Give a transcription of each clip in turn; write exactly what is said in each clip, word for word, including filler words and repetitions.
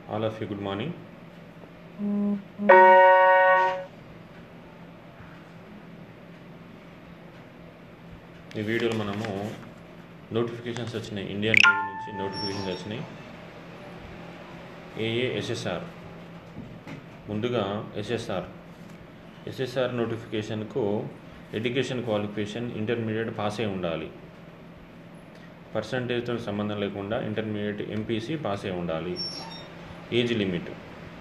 All of you, good morning. ఈ వీడియోలో మనము నోటిఫికేషన్స్ వచ్చినాయి, ఇండియన్ నేవీ నుంచి నోటిఫికేషన్స్ వచ్చినాయి. AA SSR. ముందుగా ఎస్ఎస్ఆర్ ఎస్ఎస్ఆర్ నోటిఫికేషన్కు ఎడ్యుకేషన్ క్వాలిఫికేషన్ ఇంటర్మీడియట్ పాస్ అయి ఉండాలి. పర్సంటేజ్తో సంబంధం లేకుండా ఇంటర్మీడియట్ ఎంపీసీ పాస్ అయి ఉండాలి. Age limit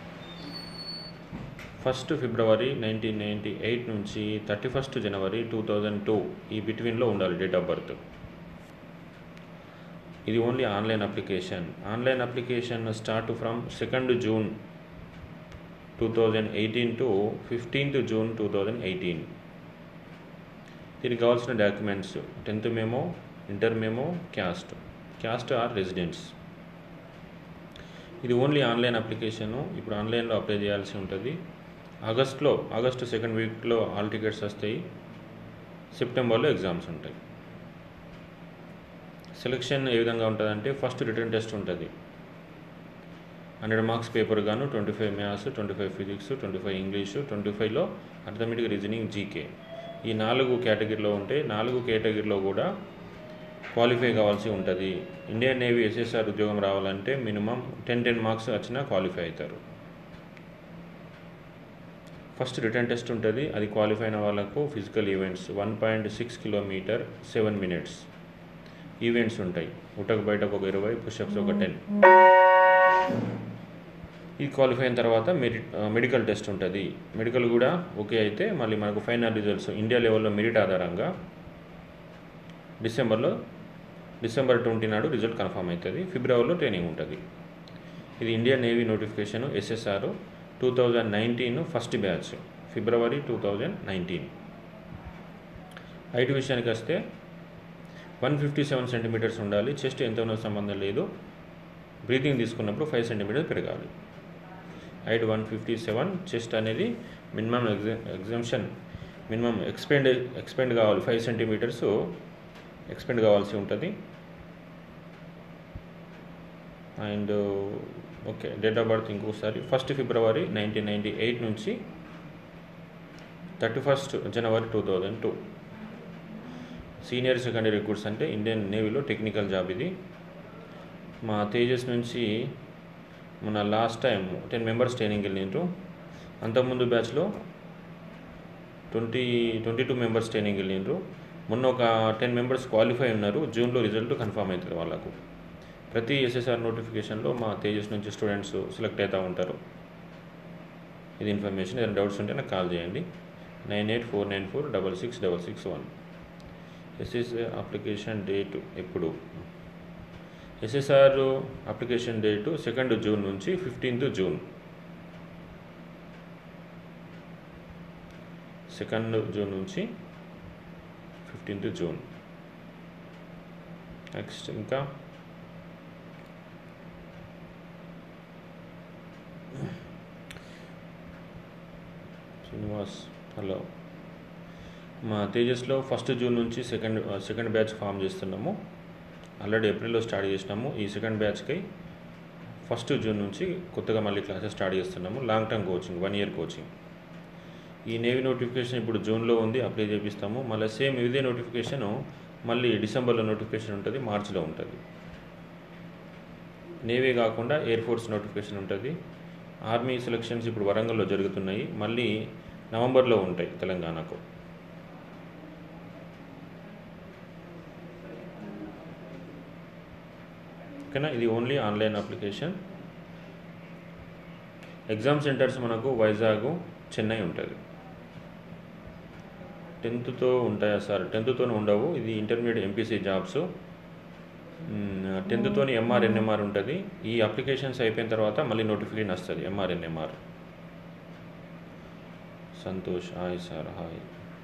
first February nineteen ninety eight నుంచి thirty first January two thousand two ఈ బిట్వీన్లో ఉండాలి డేట్ ఆఫ్ బర్త్. ఇది only online application. Online application start from second June two thousand eighteen to fifteenth June two thousand eighteen. దీనికి కావాల్సిన documents tenth memo, inter memo, caste caste or residents. ఇది only online application. ఇప్పుడు ఆన్లైన్లో apply చేయాల్సి ఉంటుంది. ఆగస్ట్లో August second వీక్లో hall tickets వస్తాయి. సెప్టెంబర్లో ఎగ్జామ్స్ ఉంటాయి. సెలెక్షన్ ఏ విధంగా ఉంటుందంటే ఫస్ట్ రిటర్న్ టెస్ట్ ఉంటుంది. హండ్రెడ్ మార్క్స్ పేపర్ గాను twenty five maths, twenty five physics, twenty five English, twenty ఫైవ్లో అర్థమెటిక్, రీజనింగ్, జీకే ఈ నాలుగు కేటగిరీలో ఉంటే నాలుగు కేటగిరీలో కూడా క్వాలిఫై కావాల్సి ఉంటుంది. ఇండియన్ నేవీ ఎస్ఎస్ఆర్ ఉద్యోగం రావాలంటే మినిమం టెన్ టెన్ మార్క్స్ వచ్చినా క్వాలిఫై అవుతారు. ఫస్ట్ రిటర్న్ టెస్ట్ ఉంటుంది. అది క్వాలిఫై అయిన వాళ్ళకు physical events one point six kilometre seven minutes events ఉంటాయి. ఉటకు బయటకు ఒక ఇరవై, పుషప్స్ ఒక టెన్. ఇది క్వాలిఫై అయిన తర్వాత మెరిట్ మెడికల్ టెస్ట్ ఉంటుంది. మెడికల్ కూడా ఓకే అయితే మళ్ళీ మనకు ఫైనల్ రిజల్ట్స్ ఇండియా లెవెల్లో మెరిట్ ఆధారంగా డిసెంబర్లో డిసెంబర్ ట్వంటీ నాడు రిజల్ట్ కన్ఫర్మ్ అవుతుంది. ఫిబ్రవరిలో ట్రైనింగ్ ఉంటుంది. ఇది Indian navy notification SSR two thousand nineteen first batch February two thousand nineteen. Height విషయానికి వస్తే వన్ ఫిఫ్టీ సెవెన్ సెంటీమీటర్స్ ఉండాలి. చెస్ట్ ఎంత ఉన్నదో సంబంధం లేదు. బ్రీతింగ్ తీసుకున్నప్పుడు ఫైవ్ సెంటీమీటర్స్ పెరగాలి. Height one fifty seven, chest అనేది minimum ఎగ్జ exemption minimum expand expand కావాలి. ఫైవ్ సెంటీమీటర్స్ ఎక్స్పెండ్ కావాల్సి ఉంటుంది. And okay date of birth ఇంకోసారి first February nineteen ninety eight నుంచి thirty first January two thousand two. Senior secondary recruits అంటే Indian నేవీలో technical job ఇది. మా తేజస్ నుంచి మన last time ten members training వెళ్ళినారు. అంతకుముందు బ్యాచ్లో twenty twenty two members training వెళ్ళినారు. మొన్న ఒక టెన్ మెంబర్స్ క్వాలిఫై ఉన్నారు. జూన్లో రిజల్ట్ కన్ఫర్మ్ అవుతుంది వాళ్ళకు. ప్రతి ఎస్ఎస్ఆర్ నోటిఫికేషన్లో మా తేజస్ నుంచి స్టూడెంట్స్ సెలెక్ట్ అవుతూ ఉంటారు. ఇది ఇన్ఫర్మేషన్. ఏదైనా డౌట్స్ ఉంటే నాకు కాల్ చేయండి. Nine eight four nine four double six double six one. SSR application date ఎప్పుడు? SSR application date second June నుంచి ఫిఫ్టీన్త్ జూన్ సెకండ్ జూన్ నుంచి ఫిఫ్టీన్త్ జూన్. నెక్స్ట్ ఇంకా శ్రీనివాస్ హలో. మా తేజస్లో ఫస్ట్ జూన్ నుంచి సెకండ్ సెకండ్ బ్యాచ్ ఫామ్ చేస్తున్నాము. Already ఏప్రిల్లో start చేసినాము. ఈ సెకండ్ బ్యాచ్కి ఫస్ట్ జూన్ నుంచి కొత్తగా మళ్ళీ క్లాసెస్ స్టార్ట్ చేస్తున్నాము. Long term coaching, one year coaching. ఈ నేవీ నోటిఫికేషన్ ఇప్పుడు జూన్లో ఉంది, అప్లై చేపిస్తాము. మళ్ళీ సేమ్ ఇదే నోటిఫికేషను మళ్ళీ డిసెంబర్లో నోటిఫికేషన్ ఉంటుంది, మార్చిలో ఉంటుంది. నేవీ కాకుండా ఎయిర్ ఫోర్స్ నోటిఫికేషన్ ఉంటుంది. ఆర్మీ సెలక్షన్స్ ఇప్పుడు వరంగల్లో జరుగుతున్నాయి. మళ్ళీ నవంబర్లో ఉంటాయి తెలంగాణకు. ఓకేనా? ఇది only online application. Exam centres మనకు వైజాగ్, చెన్నై ఉంటుంది. టెన్త్తో ఉంటాయా సార్? టెన్త్తోనే ఉండవు. ఇది ఇంటర్మీడియట్ ఎంపీసీ జాబ్స్. టెన్త్తోని ఎంఆర్ ఎన్ఎంఆర్ ఉంటుంది. ఈ అప్లికేషన్స్ అయిపోయిన తర్వాత మళ్ళీ నోటిఫికేషన్ వస్తుంది MR NMR. Santosh hi sir. Hi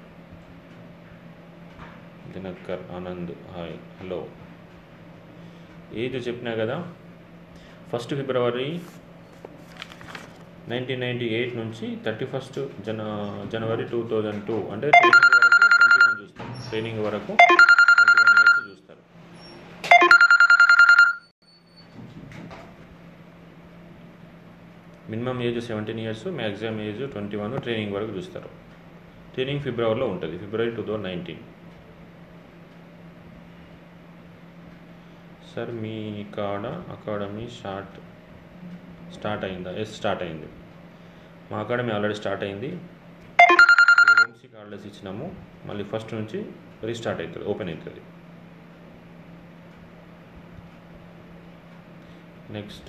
Dinakar Anand hi hello. Age చెప్పినా కదా, first February nineteen ninety eight నుంచి థర్టీ ఫస్ట్ జన జనవరి టూ థౌజండ్ టూ అంటే ట్రైనింగ్ వరకు ట్వంటీ వన్ చూస్తారు. ట్రైనింగ్ వరకు ట్వంటీ వన్ ఇయర్స్ చూస్తారు. Minimum age seventeen years, maximum age twenty one, training వరకు చూస్తారు. ట్రైనింగ్ ఫిబ్రవరిలో ఉంటుంది, ఫిబ్రవరి టూ థౌజండ్ నైన్టీన్. సార్ మీ కాడ అకాడమీ స్టార్ట్ స్టార్ట్ అయిందా? ఎస్, స్టార్ట్ అయింది. మా అకాడమీ ఆల్రెడీ స్టార్ట్ అయింది. హోమ్సీ హాలిడేస్ ఇచ్చినాము, మళ్ళీ ఫస్ట్ నుంచి రీస్టార్ట్ అవుతుంది, ఓపెన్ అవుతుంది. Next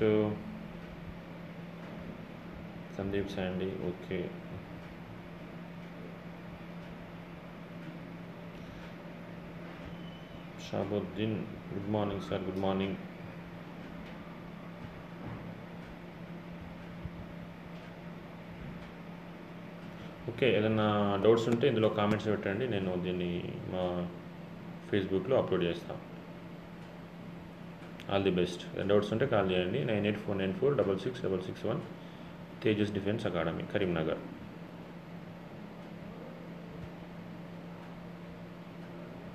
Sandeep Sandy. Okay, Shabuddin. Good morning sir. Good morning. Okay, ఏదైనా డౌట్స్ ఉంటే ఇందులో కామెంట్స్ పెట్టండి, నేను దీన్ని మా ఫేస్బుక్లో అప్లోడ్ చేస్తాను. All the best. ఏదైనా డౌట్స్ ఉంటే కాల్ చేయండి. Nine eight four nine four double six double six one. Tejas defence academy, Karimnagar.